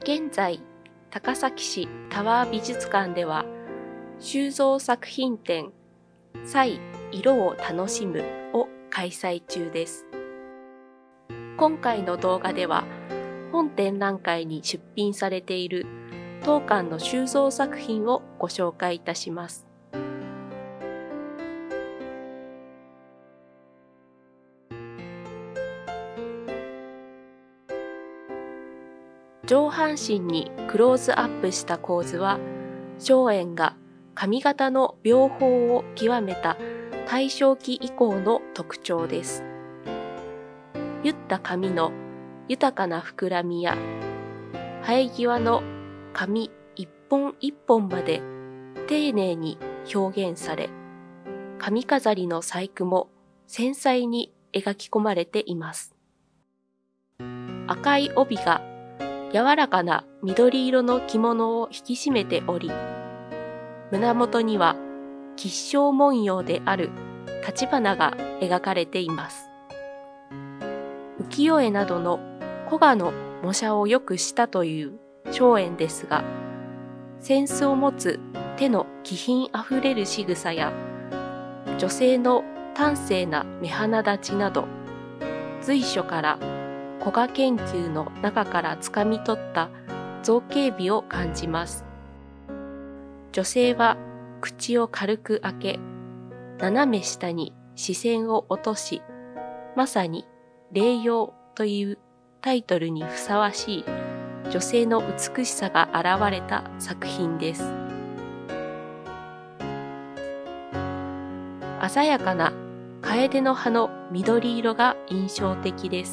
現在、高崎市タワー美術館では、収蔵作品展、彩色を楽しむを開催中です。今回の動画では、本展覧会に出品されている当館の収蔵作品をご紹介いたします。上半身にクローズアップした構図は、松園が髪型の描法を極めた大正期以降の特徴です。結った髪の豊かな膨らみや、生え際の髪一本一本まで丁寧に表現され、髪飾りの細工も繊細に描き込まれています。赤い帯が柔らかな緑色の着物を引き締めており、胸元には吉祥文様である立花が描かれています。浮世絵などの古画の模写をよくしたという松園ですが、扇子を持つ手の気品あふれる仕草や、女性の端正な目鼻立ちなど、随所から古画研究の中からつかみ取った造形美を感じます。女性は口を軽く開け、斜め下に視線を落とし、まさに霊容というタイトルにふさわしい女性の美しさが現れた作品です。鮮やかな楓の葉の緑色が印象的です。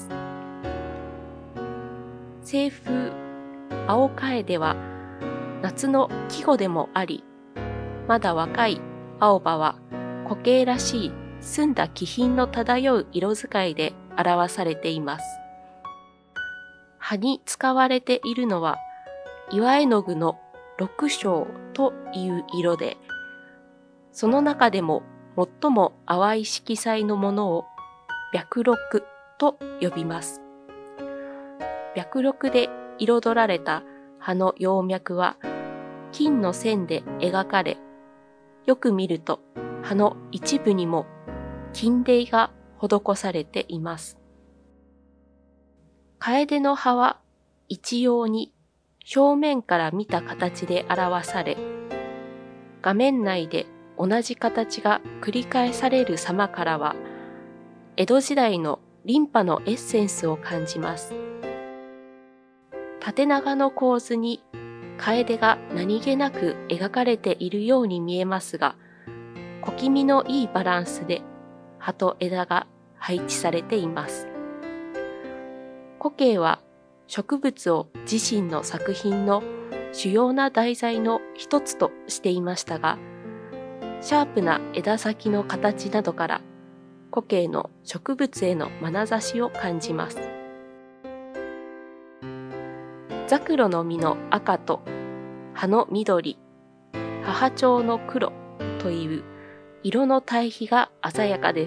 西風青楓は夏の季語でもあり、まだ若い青葉は固形らしい澄んだ気品の漂う色使いで表されています。葉に使われているのは岩絵の具の六章という色で、その中でも最も淡い色彩のものを白六と呼びます。白六で彩られた葉の葉脈は金の線で描かれ、よく見ると葉の一部にも金泥が施されています。楓の葉は一様に正面から見た形で表され、画面内で同じ形が繰り返される様からは、江戸時代の琳派のエッセンスを感じます。縦長の構図に楓が何気なく描かれているように見えますが、小気味のいいバランスで葉と枝が配置されています。古径は植物を自身の作品の主要な題材の一つとしていましたが、シャープな枝先の形などから古径の植物への眼差しを感じます。ザクロの実の赤と葉の緑、母蝶の黒という色の対比が鮮やかです。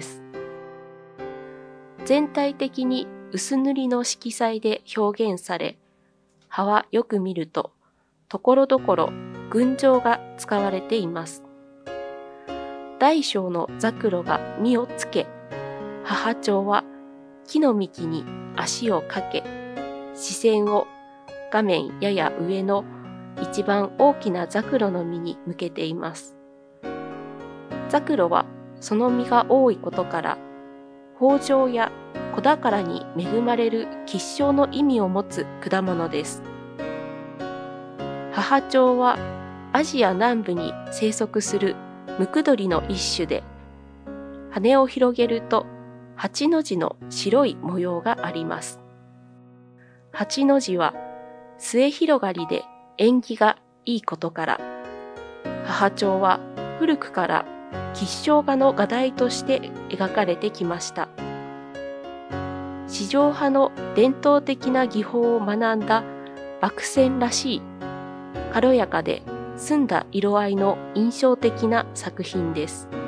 全体的に薄塗りの色彩で表現され、葉はよく見ると、ところどころ群青が使われています。大小のザクロが実をつけ、母蝶は木の幹に足をかけ、視線を画面やや上の一番大きなザクロの実に向けています。ザクロはその実が多いことから、豊穣や子宝に恵まれる吉祥の意味を持つ果物です。母蝶はアジア南部に生息するムクドリの一種で、羽を広げると8の字の白い模様があります。8の字は末広がりで縁起がいいことから、母蝶は古くから吉祥画の画題として描かれてきました。四条派の伝統的な技法を学んだ麦線らしい軽やかで澄んだ色合いの印象的な作品です。